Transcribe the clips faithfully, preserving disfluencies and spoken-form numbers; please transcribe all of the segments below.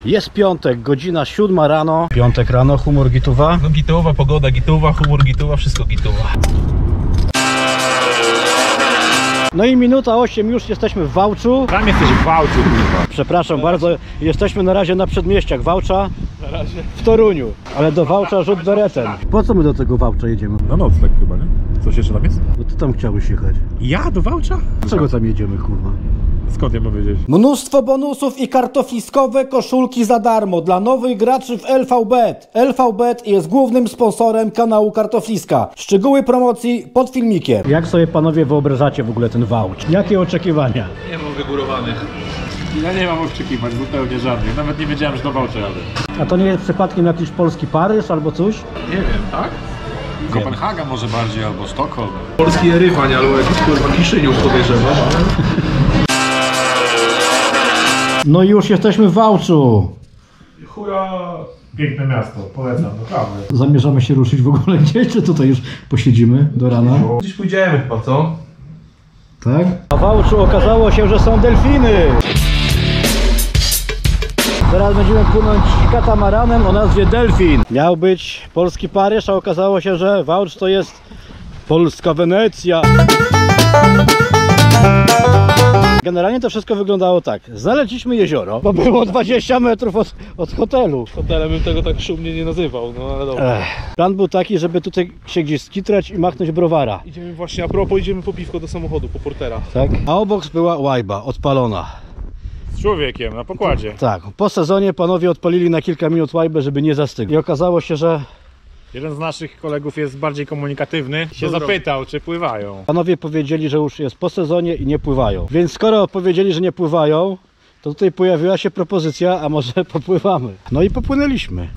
Jest piątek, godzina siódma rano. Piątek rano, humor gituwa. No gituwa, pogoda gituwa, humor gituwa, wszystko gituwa. No i minuta osiem, już jesteśmy w Wałczu. Tam jesteś w Wałczu, kurwa. Przepraszam bardzo, jesteśmy na razie na przedmieściach Wałcza. Na razie. W Toruniu, ale do Wałcza rzut beretem. Po co my do tego Wałcza jedziemy? Na nocleg chyba, nie? Coś jeszcze tam jest? Bo ty tam chciałeś jechać. Ja do Wałcza? Dlaczego tam jedziemy, kurwa? Skąd ja mam wiedzieć? Mnóstwo bonusów i kartofliskowe koszulki za darmo dla nowych graczy w L V Bet. L V Bet jest głównym sponsorem kanału Kartofliska. Szczegóły promocji pod filmikiem. Jak sobie panowie wyobrażacie w ogóle ten Wałcz? Jakie oczekiwania? Nie mam wygórowanych. Ja nie mam oczekiwań, zupełnie żadnych. Nawet nie wiedziałem, że do Wałcza jadę. A to nie jest przypadkiem jakiś polski Paryż albo coś? Nie wiem, tak? Kopenhaga może bardziej, albo Sztokholm. Polski Erywań, albo jakiś kurwa Kiszyniów podejrzewam. No i już jesteśmy w Wałczu. Chuja! Piękne miasto, polecam, naprawdę. Zamierzamy się ruszyć w ogóle gdzieś, czy tutaj już posiedzimy do rana? Gdzieś pójdziemy chyba, co? Tak? A w Wałczu okazało się, że są delfiny. Teraz będziemy płynąć katamaranem o nazwie Delfin. Miał być polski Paryż, a okazało się, że Wałcz to jest polska Wenecja. Generalnie to wszystko wyglądało tak. Znaleźliśmy jezioro, bo było dwadzieścia metrów od, od hotelu. Hotelem bym tego tak szumnie nie nazywał, no ale dobra. Ech. Plan był taki, żeby tutaj się gdzieś skitrać i machnąć browara. Idziemy właśnie, a propos, idziemy po piwko do samochodu, po portera. Tak? A obok była łajba odpalona. Z człowiekiem, na pokładzie. Tak, po sezonie panowie odpalili na kilka minut łajbę, żeby nie zastygł. I okazało się, że Jeden z naszych kolegów jest bardziej komunikatywny. Się Dobra. zapytał, czy pływają. panowie powiedzieli, że już jest po sezonie i nie pływają. Więc skoro powiedzieli, że nie pływają, to tutaj pojawiła się propozycja, a może popływamy. No i popłynęliśmy.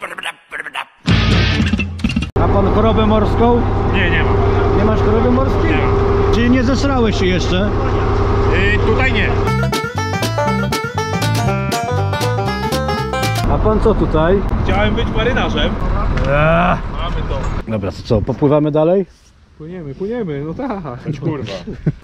A pan chorobę morską? Nie, nie ma. Nie masz choroby morskiej? Nie ma. Czyli nie zesrałeś się jeszcze? Yy, tutaj nie. A pan co tutaj? Chciałem być marynarzem. Eee. Mamy to. Dobra, to co, popływamy dalej? Płyniemy, płyniemy, no tak. Kurwa.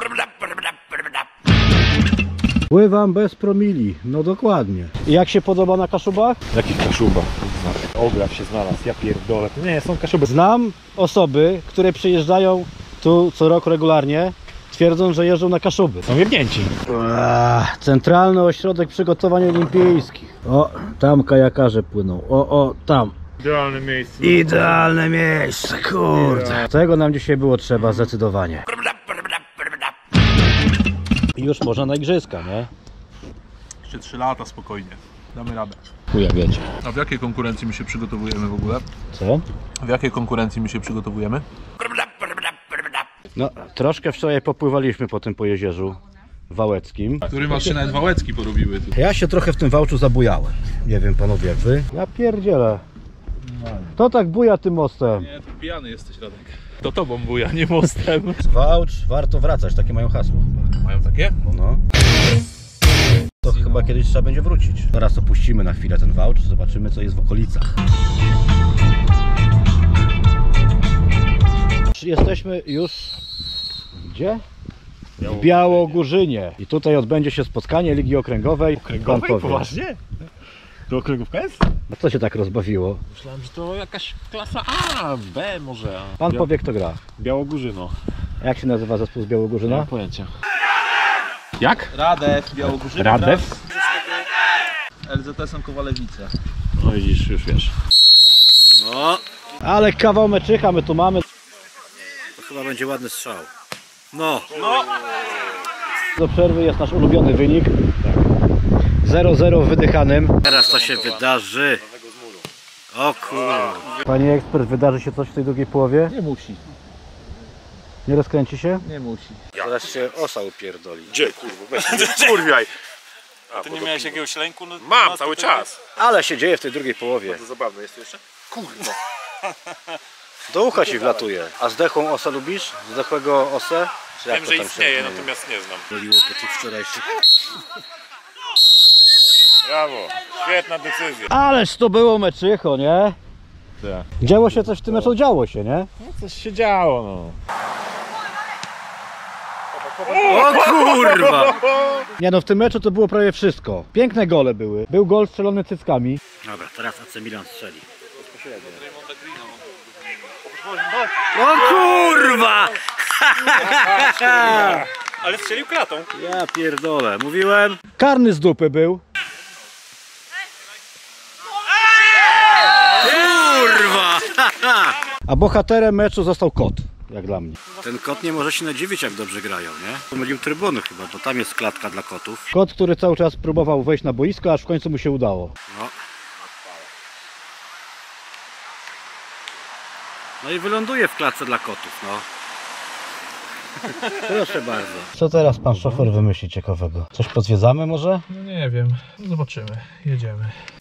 Pływam bez promili, no dokładnie. I jak się podoba na Kaszubach? Jakich kaszuba? Oglaw się znalazł, ja pierdolę. Nie, są kaszuby. Znam osoby, które przyjeżdżają tu co rok regularnie, twierdzą, że jeżdżą na Kaszuby. Są jebnięci. Eee, Centralny Ośrodek Przygotowań Olimpijskich. O, tam kajakarze płyną. O, o, tam. Idealne miejsce. Idealne miejsce, kurde. Tego nam dzisiaj było trzeba zdecydowanie. I już można na igrzyska, nie? Jeszcze trzy lata spokojnie. Damy radę. Chuja wiecie. A w jakiej konkurencji my się przygotowujemy w ogóle? Co? W jakiej konkurencji my się przygotowujemy? No, troszkę wczoraj popływaliśmy po tym po jezierzu wałeckim. Który masz się nawet Wałecki porobiły tu. Ja się trochę w tym Wałczu zabujałem. Nie wiem panowie jak wy. Ja pierdzielę. To tak buja tym mostem. Nie, ty pijany jesteś, Radek. To tobą buja, nie mostem. Wałcz, warto wracać, takie mają hasło. Mają takie? No. To chyba kiedyś trzeba będzie wrócić. Teraz opuścimy na chwilę ten Wałcz, zobaczymy co jest w okolicach. Jesteśmy już... Gdzie? W Białogórzynie. I tutaj odbędzie się spotkanie Ligi Okręgowej. Pan powie. Poważnie? To okręgówka jest? A co się tak rozbawiło? Myślałem, że to jakaś klasa A, B może. Pan Bia powie kto gra. Białogórzyno. A jak się nazywa zespół z Nie Białogórzyna? mam pojęcia. Jak? Radew, Białogórzyna. Radew? L Z S-em Kowalewice. No widzisz, już wiesz. No. Ale kawał meczycha my tu mamy. To chyba będzie ładny strzał. No. No. Do przerwy jest nasz ulubiony wynik. zero zero w wydychanym. Teraz to się wydarzy. O kurwa. Panie ekspert, wydarzy się coś w tej drugiej połowie? Nie musi. Nie rozkręci się? Nie musi. Zaraz się osa upierdoli. Gdzie kurwa? Weź kurwiaj. A ty nie miałeś jakiegoś lęku? No, Mam no, cały to- czas. Ale się dzieje w tej drugiej połowie. To zabawne jest to jeszcze? Kurwa. Do ucha ci wlatuje. A zdechłą osę lubisz? Zdechłego osę? Czy jak Wiem, to że tam istnieje, się natomiast nie znam. Boliło po tych wczorajszych. Brawo, świetna decyzja. Ależ to było meczycho, nie? Tak. Działo się coś w tym meczu, działo się, nie? No coś się działo, no. O kurwa! Nie no, w tym meczu to było prawie wszystko. Piękne gole były. Był gol strzelony cyckami. Dobra, teraz A C Milan strzeli. O kurwa! Ale strzelił klatą. Ja pierdolę, mówiłem. Karny z dupy był. Kurwa! A bohaterem meczu został kot, jak dla mnie. Ten kot nie może się nadziwić, jak dobrze grają, nie? Pomylił trybuny chyba, bo tam jest klatka dla kotów. Kot, który cały czas próbował wejść na boisko, aż w końcu mu się udało. No, no i wyląduje w klatce dla kotów, no. Proszę bardzo. Co teraz pan szofer wymyśli ciekawego? Coś pozwiedzamy może? No nie wiem, zobaczymy, jedziemy.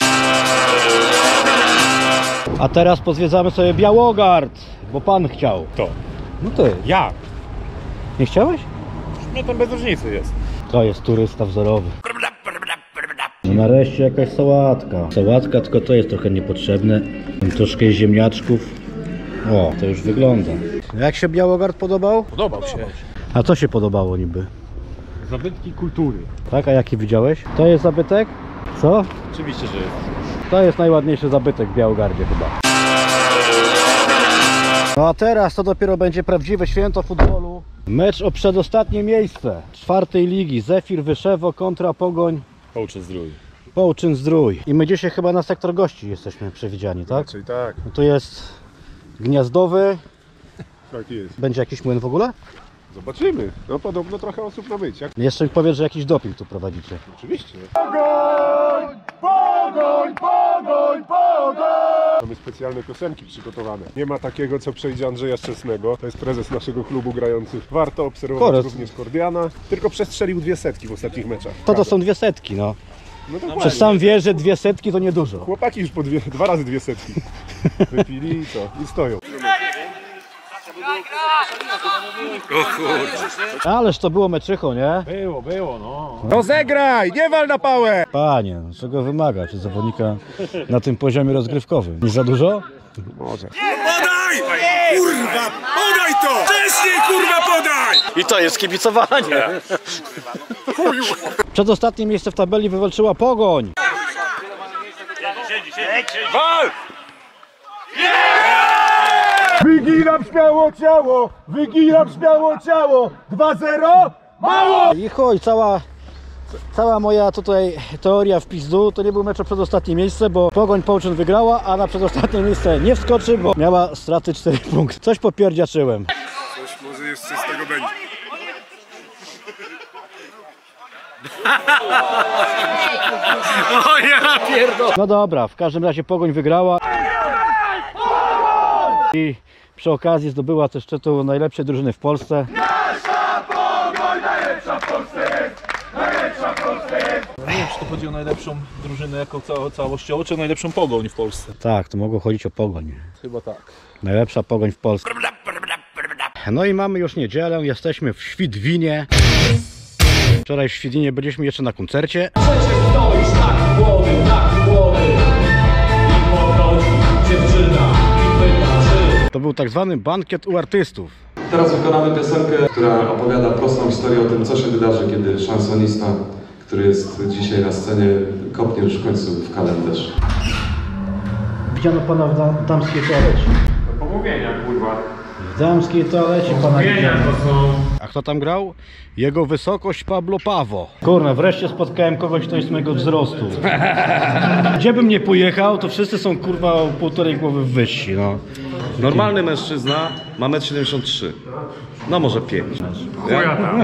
A teraz pozwiedzamy sobie Białogard, bo pan chciał. To. No ty. Ja. Nie chciałeś? No tam bez różnicy jest. To jest turysta wzorowy. No nareszcie jakaś sałatka. Sałatka, tylko to jest trochę niepotrzebne. Tam troszkę ziemniaczków. O, to już wygląda. Jak się Białogard podobał? Podobał się. A co się podobało niby? Zabytki kultury. Tak, a jaki widziałeś? To jest zabytek? Co? Oczywiście, że jest. To jest najładniejszy zabytek w Białogardzie chyba. No a teraz to dopiero będzie prawdziwe święto futbolu. Mecz o przedostatnie miejsce czwartej ligi. Zefir Wyszewo kontra Pogoń Połczyn Zdrój. Połczyn Zdrój. I my dzisiaj chyba na sektor gości jesteśmy przewidziani, tak? Czyli tak. No tu jest Gniazdowy. Tak jest. Będzie jakiś młyn w ogóle? Zobaczymy. No podobno trochę osób ma być. Jak... Jeszcze mi powiedz, że jakiś doping tu prowadzicie. Oczywiście. Pogoń! Pogoń! Pogoń! Pogoń! Mamy specjalne piosenki przygotowane. Nie ma takiego, co przejdzie Andrzeja Szczęsnego. To jest prezes naszego klubu grający. Warto obserwować Korec. również Kordiana. Tylko przestrzelił dwie setki w ostatnich meczach. To to są dwie setki, no. No dokładnie. Przecież sam wie, że dwie setki to niedużo. Chłopaki już po dwie, dwa razy dwie setki wypili i co? I stoją. Ależ to było meczycho, nie? Było, było, no. Rozegraj! Nie wal na pałę! Panie, no, czego wymagać od zawodnika na tym poziomie rozgrywkowym? Nie za dużo? Może. Podaj! Kurwa! Podaj to! Wcześniej kurwa podaj! I to jest kibicowanie. Przedostatnie miejsce w tabeli wywalczyła Pogoń. Wal! Wyginam śmiało ciało! Wyginam śmiało ciało! dwa zero! Mało! I chuj, cała, cała moja tutaj teoria w pizdu to nie był mecz o przedostatnie miejsce, bo Pogoń Połczyn wygrała, a na przedostatnie miejsce nie wskoczy, bo miała straty cztery punkty. Coś popierdziaczyłem. Coś może jeszcze z tego będzie. O ja pierdolę. No dobra, w każdym razie Pogoń wygrała. I przy okazji zdobyła też tytuł najlepszej drużyny w Polsce. Nasza Pogoń najlepsza w Polsce jest! Najlepsza w Polsce jest! Nie wiem, czy to chodzi o najlepszą drużynę jako ca całościowo, czy o najlepszą Pogoń w Polsce. Tak, to mogło chodzić o Pogoń. Chyba tak. Najlepsza Pogoń w Polsce. No i mamy już niedzielę, jesteśmy w Świdwinie. Wczoraj w Świdwinie byliśmy jeszcze na koncercie. Stoisz taki młody, taki młody i podchodzi dziewczyna i pyta, czy... To był tak zwany bankiet u artystów. Teraz wykonamy piosenkę, która opowiada prostą historię o tym, co się wydarzy, kiedy szansonista, który jest dzisiaj na scenie, kopnie już w końcu w kalendarz. Widziano pana w da damskiej toalecie. Pomówienia, kurwa. W damskiej toalecie pana Pomówienia widziano. to są... A kto tam grał? Jego wysokość Pablo Pawo. Kurna, wreszcie spotkałem kogoś, kto jest mojego wzrostu. Gdzie bym nie pojechał, to wszyscy są kurwa o półtorej głowy wyżsi, no. Normalny mężczyzna ma metr siedemdziesiąt trzy. No może pięć. Chuja tam.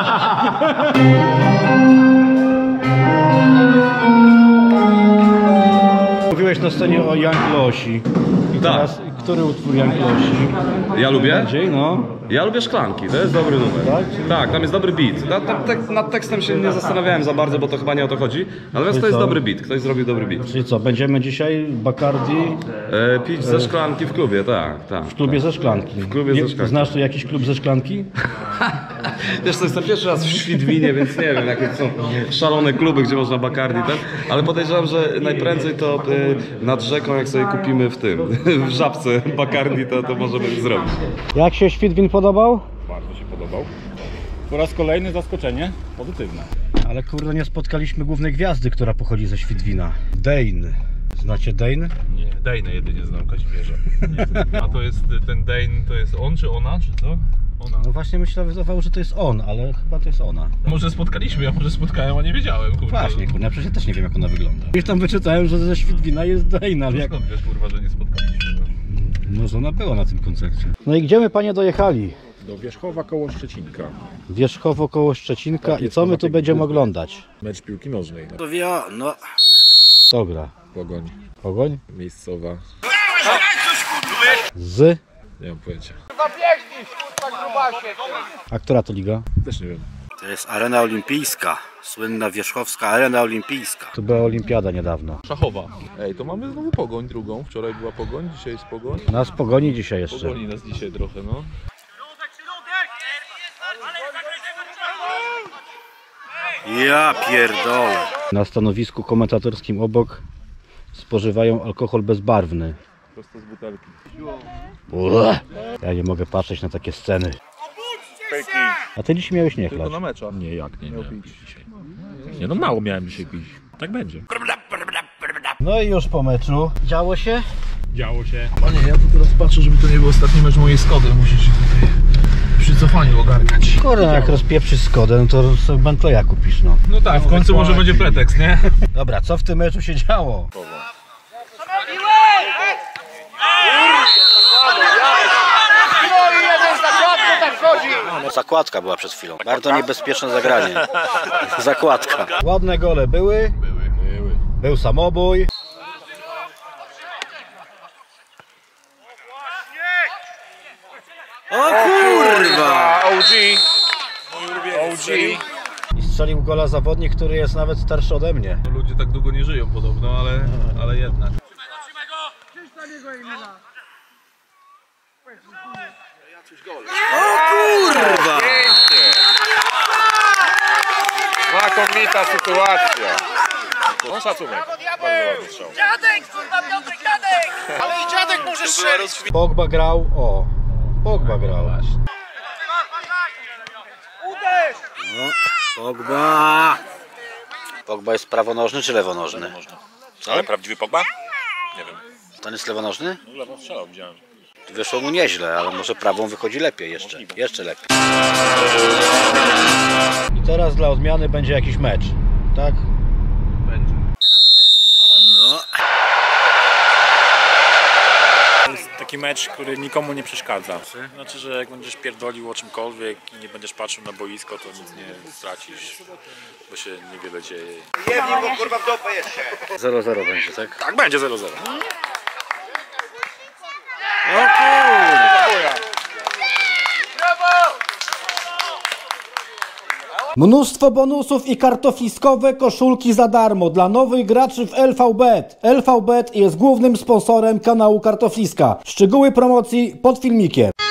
Mówiłeś na scenie o Young Losi. I Tak. teraz, który utwór Young Losi? Ja lubię? Bardziej, no. Ja lubię Szklanki, to jest dobry numer. Tak? Tak, tam jest dobry beat. Na, na, tek, nad tekstem się nie zastanawiałem za bardzo, bo to chyba nie o to chodzi. Natomiast to jest co? dobry beat, ktoś zrobił dobry beat. Czyli co, będziemy dzisiaj Bacardi E, pić ze szklanki w klubie, tak, tak. w klubie ze szklanki. W klubie ze szklanki. Znasz tu jakiś klub ze szklanki? Wiesz, to jest ten pierwszy raz w Świdwinie, więc nie wiem, jakie są szalone kluby, gdzie można Bacardi, ten. Ale podejrzewam, że najprędzej to y, nad rzeką, jak sobie kupimy w tym, w Żabce Bacardi, to, to możemy zrobić. Jak się Świdwin podobał? Bardzo się podobał. Po raz kolejny zaskoczenie pozytywne. Ale kurde, nie spotkaliśmy głównej gwiazdy, która pochodzi ze Świdwina. Dane. Znacie Dane? Nie, Dane jedynie znam, Kazimierza. Nie. A to jest ten Dane, to jest on czy ona, czy co? Ona. No właśnie myślałem, wydawało, że to jest on, ale chyba to jest ona. Może spotkaliśmy, ja może spotkałem, a nie wiedziałem, kurwa. Właśnie, kurde, ja przecież też nie wiem, jak ona wygląda. Już tam wyczytałem, że ze Świdwina jest Dane, ale jak... Skąd wiesz, kurwa, że nie spotkaliśmy? No. Może ona była na tym koncercie. No i gdzie my, panie, dojechali? Do Wierzchowa koło Szczecinka. Wierzchowo koło Szczecinka. I co my tu będziemy oglądać? Mecz piłki nożnej. To wie, no... Kto gra? Pogoń. Pogoń? Miejscowa. Z? Nie mam pojęcia. A która to liga? Też nie wiem. To jest Arena Olimpijska. Słynna wierzchowska Arena Olimpijska. To była olimpiada niedawno. Szachowa. Ej, to mamy znowu Pogoń drugą. Wczoraj była Pogoń, dzisiaj jest Pogoń. Nas pogoni dzisiaj jeszcze. Pogoni nas dzisiaj trochę, no. Ja pierdolę. Na stanowisku komentatorskim obok spożywają alkohol bezbarwny. Prosto z butelki. Ule. Ja nie mogę patrzeć na takie sceny. A ty dziś miałeś nie Tylko chlać. na meczach. Nie, jak nie, nie. Dzisiaj. Nie no, mało miałem dzisiaj pić. Tak będzie. No i już po meczu. Działo się? Działo się. Panie, ja tu teraz patrzę, żeby to nie był ostatni mecz mojej Skody. Musisz się tutaj przy cofaniu ogarniać. Kurde, jak rozpieprzysz Skodę, no to sobie Bentleya kupisz, no. No tak, w końcu może będzie pretekst, nie? Dobra, co w tym meczu się działo? Zakładka była przed chwilą. Bardzo niebezpieczne zagranie. Zakładka. Ładne gole były. Były. Były. Był samobój. O kurwa! O G. O G. I strzelił gola zawodnik, który jest nawet starszy ode mnie. No, ludzie tak długo nie żyją podobno, ale, ale jednak. O kurwa! Znakomita sytuacja. No szacunek. Bardzo ładny strzał. Dziadek, kurwa, Piotrek, dziadek! Ale i dziadek może strzelić! Pogba grał, o. Pogba grał. Uderz! No, Pogba. Pogba jest prawonożny czy lewonożny? Co? Ale prawdziwy Pogba? Nie wiem. To jest lewonożny? No lewą strzelał, widziałem. Wyszło mu nieźle, ale może prawą wychodzi lepiej jeszcze. Jeszcze lepiej. I teraz dla odmiany będzie jakiś mecz, tak? Będzie. No. To jest taki mecz, który nikomu nie przeszkadza. Znaczy, że jak będziesz pierdolił o czymkolwiek i nie będziesz patrzył na boisko, to nic nie stracisz, bo się niewiele dzieje. Jebnij go, kurwa, w dopę jeszcze! zero zero będzie, tak? Tak, będzie zero zero. O kurwa! Mnóstwo bonusów i kartofliskowe koszulki za darmo dla nowych graczy w L V Bet. L V Bet jest głównym sponsorem kanału Kartofliska. Szczegóły promocji pod filmikiem.